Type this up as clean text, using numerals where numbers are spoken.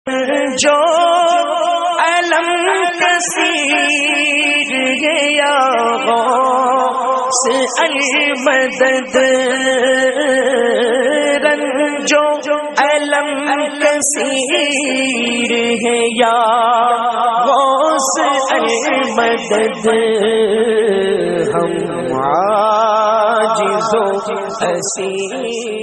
जो अलम कसीर है या गौस अल-मदद, रंजो अलम कसीर है या गौस अल-मदद, हम आजिज़ो असीर